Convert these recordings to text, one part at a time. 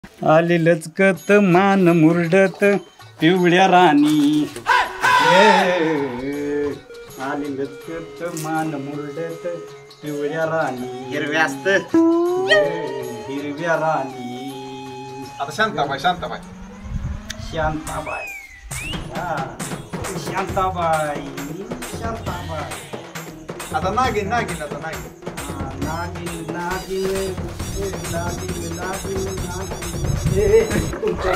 आली लचकत मान मुरडत पिवळ्या राणी आली लचकत मान मुरडत पिवळ्या राणी हिरव्या असत हिरव्या राणी. आता शांताबाई शांताबाई शांताबाई शांताबाई शांताबाई. आता नागिन नागिन आता नागिन नागिन नागिन नागिन नागिन नागिन. तुमच्या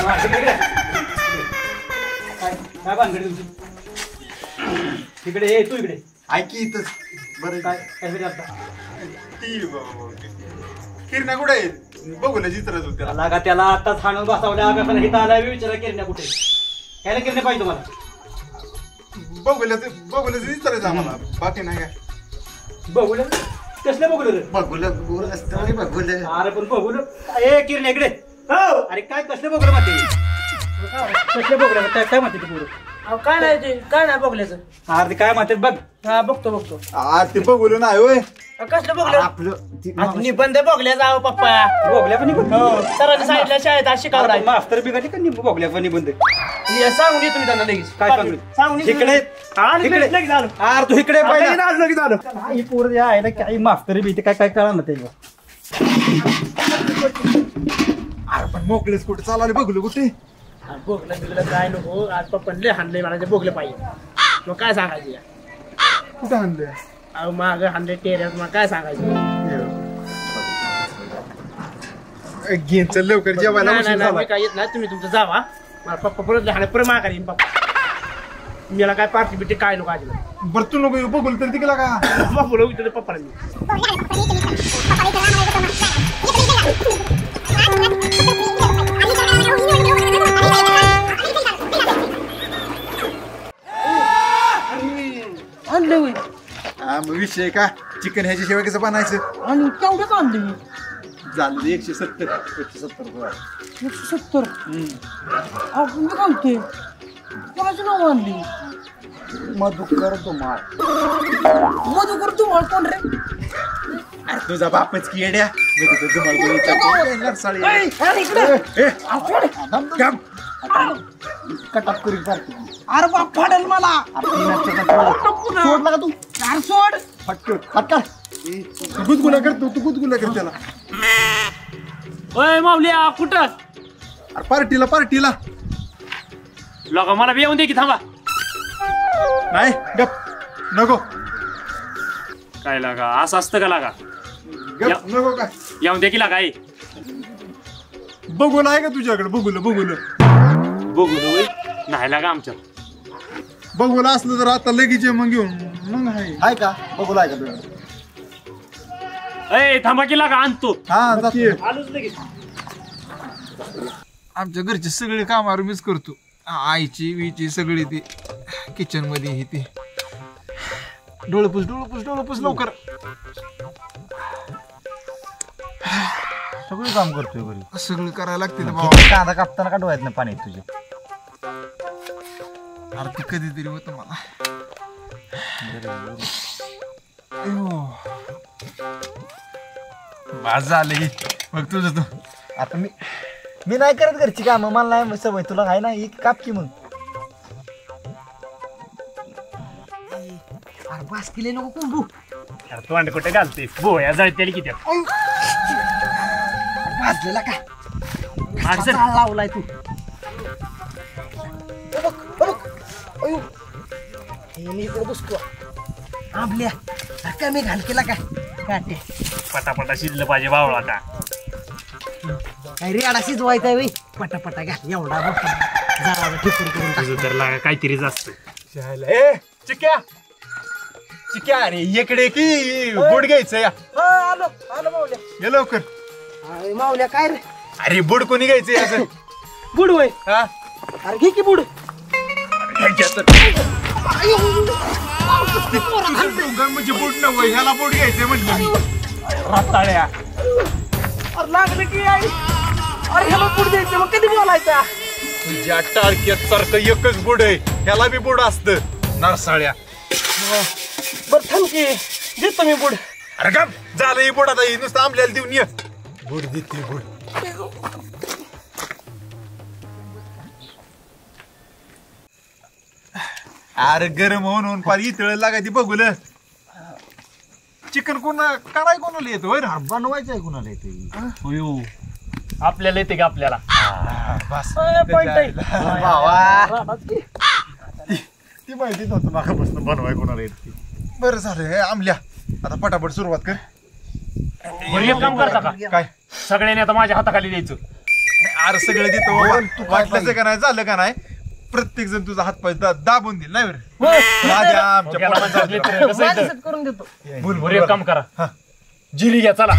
काय भानगडी तुमची तिकडे तू इकडे ऐकी इथंच बरं काय काय आता ती किरण्या कुठे आहेत बघू ना चित्रात त्याला लागा त्याला आता छाणून बसवल्या आम्ही इथं आला विचारा किरण्या कुठे काय किरण्या पाहिजे तुम्हाला बघूला चित्रायचं आम्हाला बाकी नाही काय बघूल कसले बघूल बघुलं असतं बघुलं. अरे पण बघूल ए किरण्या इकडे अरे काय कसले बघूल माते कसले बघूल काय म्हणते ते पुढे काय नाही ते काय नाही बघल्याचं. अरे ते काय म्हणते बघ. हा बघतो ते बघूलं नाही होय कसलं बघलं आपलं निबंध बघल्या जावं पप्पा. बघल्या पण सरांनी सांगितलं शाळेत आज शिकावं मास्तर बिघडली का निंबू बघल्या पण निबंध सांगून येतो मी त्यांना लगेच. काय सांगू इकडे लगेच आलो. अरे तू इकडे लगेच आलो. ही पोर आहे ना काही मास्तर बी काय काय कळा ना त्याला. अरे पण मोकळेच कुठे चालवले बघलं कुठे बघलं बिगलं काय नको आज पप्पाने लय हाणलंय मला ते बघलं पाहिजे मग काय सांगायचं. कुठं आणले अहो माग हाणले टेऱ्यात मग काय सांगायचं. घेन चल लवकर जेवायला नाही उशीर नाही झाला. मी काय येत नाही तुम्ही तुमचं जावा मला पप्पा परत हाणे परत माघारी येईन पप्पा. मला काय पार्टी बिटी काय नको आजी बरं तू नको बघलं तर तिकडे का पप्पा विचारलं पप्पाला मी. आणले होय हा मग विषय का चिकन ह्याच्या शिवाय कसं बनायचं आणि केवढंच आणले झालं 170 रुपये 170. आपण काय कोणाचं नाव आणली मधुकर धुमाळ मधुकर तुम्हाला कोण रे. अरे तुझा बापच की येड्या मधुकर धुमाळ कटाप करून पारती अरे बाप फाडेल मला. सोडला का तू कार सोड फटका गुदगुला करतो तू गुदगुला कर त्याला ओय माऊल्या कुठं अरे पार्टीला लोका मला बी येऊन दे की थांबा. नाही गप नको काय लागा असं असतं का लागा गप नको का येऊन दे की लागा बघूला आहे का तुझ्याकडे बघूला बघू नाही लागा आमच्या बघूला असलं तर आता लगेच ये मग घेऊन मग आहे का बघूला आहे का तुझ्याकडे ए थांबा की लागा आणतो. हा जाते आलोच लगेच. आमच्या घरचे सगळे कामावर मीच करतो आईची वीची सगळी ती किचन मध्ये ही ती डोळपूस लवकर सगळं काम करतोय घरी. सगळं करायला लागते ना बाबा. कांदा कापताना का डोळ्यात पाणी तुझे अरे ती कधीतरी होत मला बाज झाले मग तुझं तू आता मी नाही करत घरची कामं मला नाही सवय तुला आहे ना एक काप की मग. अरे बास केले नको कुंभू अरे तोंड कुठे घालते बोया जळतेली किती भाजलेला का मागचं लावलाय तू. इकडे बसतो आपल्या कमी घाल केला काय काटे पटापटा शिजलं पाहिजे बावळा आता काय रे आडा शिजवायचा आहे पटापटा घ्या एवढा मोठा जरा ठिपूर करून टाक. तुझं तर लागा काहीतरी जास्त चिक्या अरे इकडे की बुड घ्यायचं या आलो मावल्या. ये लवकर अरे मावल्या काय रे अरे बुड कोणी घ्यायचं याचं बुड होय हा अरे घे की बुड. म्हणजे बुड नव्हे ह्याला बुड घ्यायचंय म्हटलं मी रताळ्या अरे लागलं की आई अरे ह्याला बुड द्यायचं मग कधी बोलायचा. तुझ्या टाळक्यात सारखं एकच बुड आहे ह्याला बी बुड असतं नरसाळ्या बरं थांब की देतो मी बुड. अरे का झालं ही बुड आता ही नुसतं आंबल्याला देऊन ये बुड देते बुड अरे गरम होऊन होऊन पार इतळ लागायची बघूल चिकन कराय कोणाला येतो होय रे? बनवायचं आहे कुणाला येते होयो आपल्याला येते का आपल्याला बस भावा ती माहिती नव्हतं मागापासून बनवाय कोणाला येते बरं झालं हे आमल्या आता पटापट सुरुवात कर बरं एक काम करता का काय सगळ्यांनी आता माझ्या हाताखाली द्यायचं अरे सगळं देतो वाटलं का नाही झालं का नाही प्रत्येक जण तुझा हातपाय दाबून देईल नाही बरं राजा आमच्या त्याला पोटात म्हणतात लेकरं, कसं येतं? माझ्यासाठी करून देतो बरं एक काम करा जिरी घ्या चला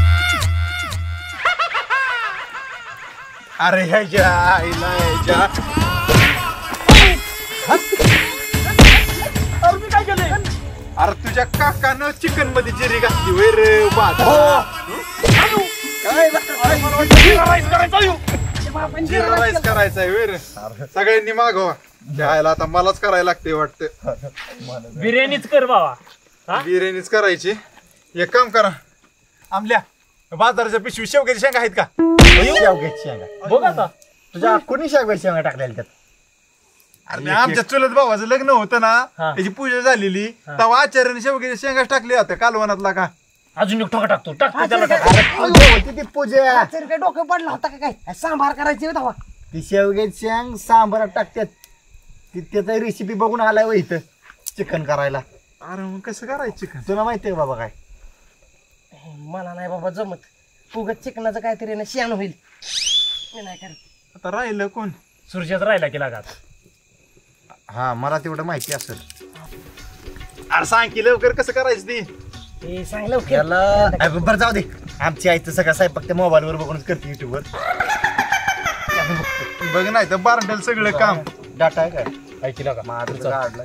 अरे ह्याच्या आईला ह्याच्या काय केलंय अरे तुझ्या काकानं चिकन मध्ये जिरी घातली वय रे बाद जिरा राईस करायचा आहे वय रे सगळ्यांनी मागवा द्यायला आता मलाच करायला लागते वाटतं बिर्याणीच कर बाबा बिर्याणीच करायची एक काम करा आमल्या बाजाराच्या पिशवी शेवग्याची शेंगा आहेत का शेवग्याची शेंगा बघ आता तुझ्या कोणी शेवग्याची शेंगा टाकलेल्या त्यात अरे आमच्या चुलत भावाचं लग्न होतं ना हा. त्याची पूजा झालेली तेव्हा आचार्याने शेवग्याच्या शेंगा टाकल्या होत्या कालवनातला का अजून एक ठोका टाकतो टाकतो त्याला टाक. ती पूजा काय डोकं पडला होता का काय सांभार करायची धावा ती शेवग्याची शेंग सांबारात टाकतात ती त्याचा रेसिपी बघून आलाय व इथं चिकन करायला अरे मग कसं करायचं चिकन तुला माहितीये का बाबा काय मला नाही बाबा जमत उगत चिकनाचं काहीतरी ना शेण होईल मी नाही करत आता राहिलं कोण सुरजात राहिला की लागात हा मला तेवढं माहिती असेल अरे सांग की लवकर कसं करायचं ती हे सांगलं त्याला बरं जाऊ दे आमची आई तर सगळं स्वयंपाक त्या मोबाईलवर बघूनच करते युट्यूबवर बघ नाही तर बारंडल सगळं काम डाटा आहे काय ऐकला का माझं काढला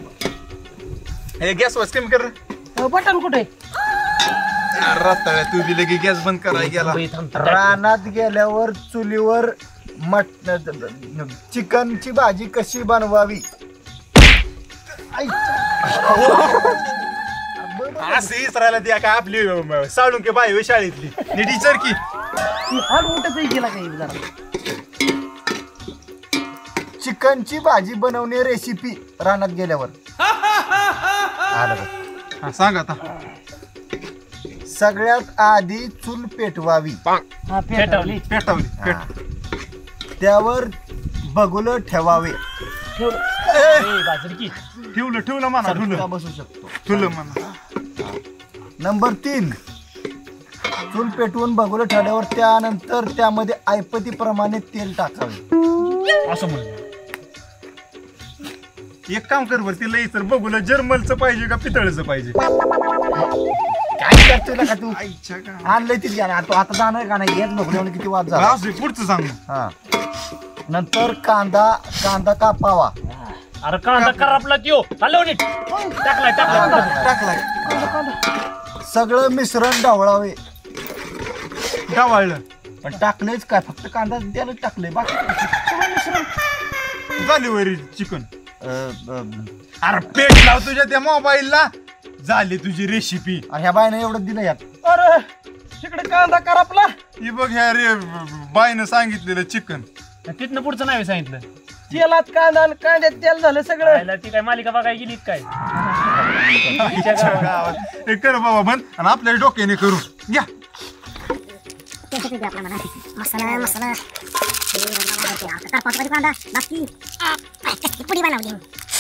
हे गॅस वाच कमी कर रे. बटन कुठे रताळ्या तू दिले की गॅस बंद करायला गेला मुंबई थांबतो. रानात गेल्यावर चुलीवर चिकनची भाजी कशी बनवावी असं इसरायला ती काय आपली साळून के बाई शाळेतली नी टीचर की हात उठत गेला काही जरा चिकनची भाजी बनवणे रेसिपी रानात गेल्यावर आलं बघ. हा, सांग आता सगळ्यात आधी चूल पेटवावी हा पेटवली पेटावली पेट त्यावर बगुलं ठेवावे ठेवलं ए, बाजरी की ठेवलं म्हणा का बसू शकतो ठुलं म्हणा नंबर 3 चूल पेटवून बगुलं ठेवल्यावर त्यानंतर त्यामध्ये ऐपतीप्रमाणे तेल टाकावे असं म्हणलं एक काम कर बरं तिला इतर बघूला जर्मलचं पाहिजे का पितळचं पाहिजे काय करतोय ना का तू आईच्या का आणलंय तिथे तू आता जाणार का नाही येत बघ किती वाद झाला असू दे, पुढचं सांग मग. हा नंतर कांदा कापावा अरे कांदा करापला त्यो हलव नीट टाकलाय टाकलाय सगळं मिश्रण ढवळावे डावाळलं पण टाकलेच काय फक्त कांदा त्याला टाकले बाकी झाली वरी चिकन अं, अरे पेट लाव तुझ्या त्या मोबाईलला झाली तुझी रेसिपी आणि ह्या बायनं एवढं दिलं यात अरे तिकडे कांदा करापला ही बघ ह्या रे बाईनं सांगितलेलं चिकन तिथनं पुढचं नाही सांगितलं तेलात कांदा आणि कांद्यात तेल झालं सगळं राहिला ती काय मालिका बघायला गेली का काय गावात हे कर बाबा बंद आणि आपल्या डोक्याने करू घ्या मसाला मसाला पाच कांदा बाकी पुडी बनवली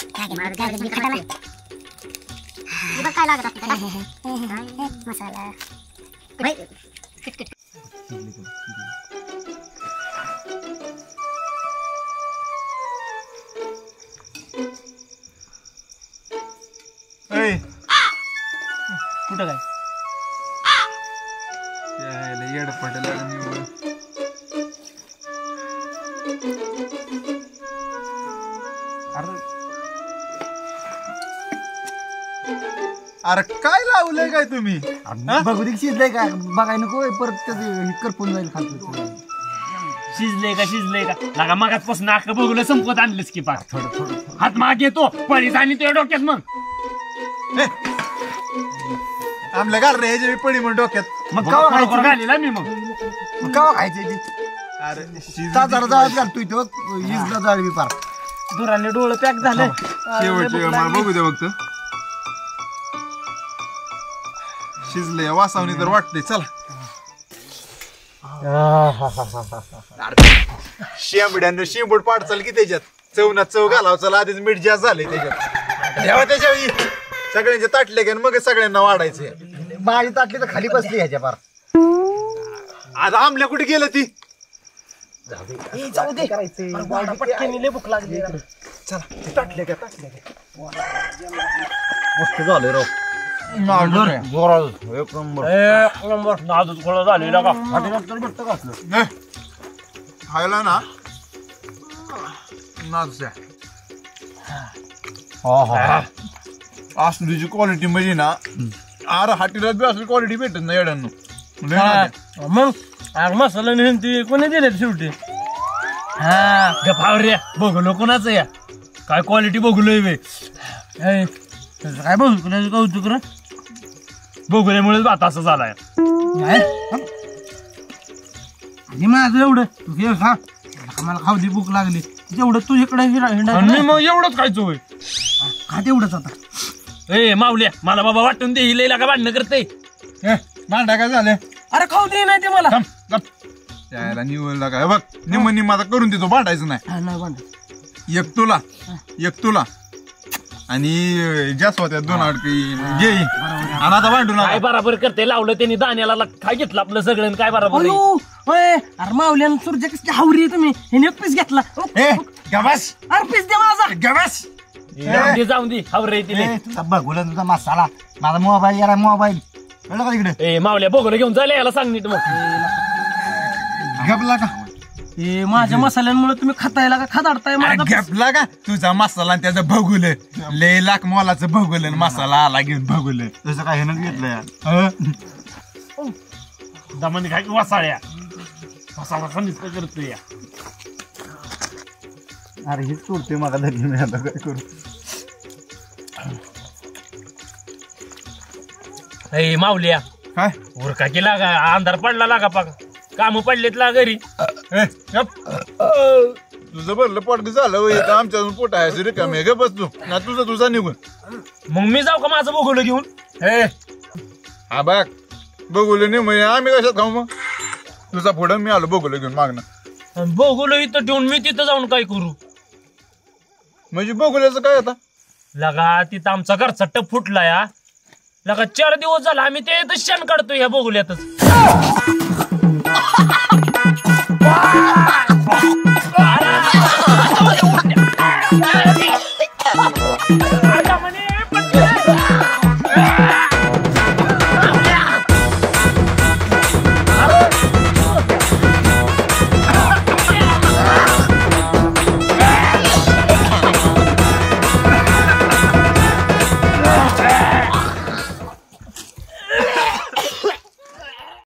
काय लागत मसाला ऐ कुठं काय येडपटाला अरे काय लावलंय काय तुम्ही बघू दे शिजलंय का बघाय नको परत हे करपून जाईल खातो शिजले का लागा मागासपासून नाक बघून संपत आणलंस की पाक थोडं हात माग येतो पळी झाली तुझ्या डोक्यात मग आमल्या घाल रे ह्याच्या पडी म्हणून डोक्यात मग कवा खायचं घालेला मी मग कवा खायचं ती अरे जरा जाळत घालतोय तो इजला जाळवी पार दुराने डोळं पॅक झाले शेवटचे मला बघू दे फक्त शिजले वासावणी तर वाटते चला शेंबड्यानं शेंबूड पाडचाल की त्याच्यात चवनात चव घालाव चला आधीच मीठ जास्त झाले त्याच्यात ठेवा त्याच्या सगळ्यांचे ताटले घ्या मग सगळ्यांना वाढायचे माझी ताटली तर खाली बसली ह्याच्या पार आता आमल्या कुठे गेलं ती जाऊ दे पटकन लय भूक लागली चला ते ताटले घ्या ताटले घ्या मस्त झालं राव नाजूक खोळा झालेला का नाही. खायला ना नाच असलीची क्वालिटी म्हणजे ना अरे हाटीला बी असली क्वालिटी भेटत नाही येड्यांनो मग मसाला नेहमी ती कोणी दिले शेवटी हा गपावर बघलो कोणाचं या काय क्वालिटी बघलोय वे काय बघू कोणाचं कौतुक रे बघल्यामुळेच भात असं झालाय माझं एवढं तू हे खा मला खाऊ दे भूक लागली तेवढं तू इकडे मग एवढंच खायचं होय खा तेवढंच आता ए माऊल्या मला बाबा वाटून दे हिला का भांडणं करते भांडा काय झाले अरे खाऊ दे नाही ते मला त्याला निवडला काय बघ निम निम आता करून देतो भांडायचं नाही नाही भांड एक तुला आणि जास्वत्या दोन अडकी घे आणि आता भांडू काय नका बराबर करते लावलं त्यांनी दाण्याला काय घेतलं आपलं सगळं काय बराबर अरे मावल्यानं सूर्य कसली हावरी आहे तुम्ही हे एक पीस घेतला ए गबास अरे पीस दे माझा गबास जाऊन दे हावर तिने तुझा बघूला तुझा मसाला माझा मोबाईल याला मोबाईल कळलं का तिकडे ए मावल्या बोगलं घेऊन जायला याला सांग नीट मग गपला का हे माझ्या मसाल्यांमुळे तुम्ही खातायला का खादाडताय माझा गपला का तुझा मसाला आणि त्याचं भगुल लय लाख मोलाचं भगुल मसाला आला घेऊन भगुल तसं काय ह्यानं घेतलं यार दमाने काय वसाळ्या वसाळा खंडित करतो या अरे हेच सोडते मला धरी मी आता काय करू ए मावल्या काय उरका केला का अंधार पडला लागा पाक काम पडलेत ला घरी ए, गप. तुझं भरलं पोट झालं आमच्या पोट आहे रिकामी ग बस तू ना तुझा निघून मग मी जाऊ का माझं बोगलं घेऊन हे हा बघ बघूल नाही म्हणजे आम्ही कशात खाऊ मग तुझा पुढं मी आलो बघूल घेऊन मागणं बोगलं इथं ठेवून मी तिथं जाऊन काय करू म्हणजे बघूल्याचं काय आता लगा तिथं आमचा घरचा टप फुटला या लगा 4 दिवस झाला आम्ही ते इथं शेण काढतो ह्या बोगल्यातच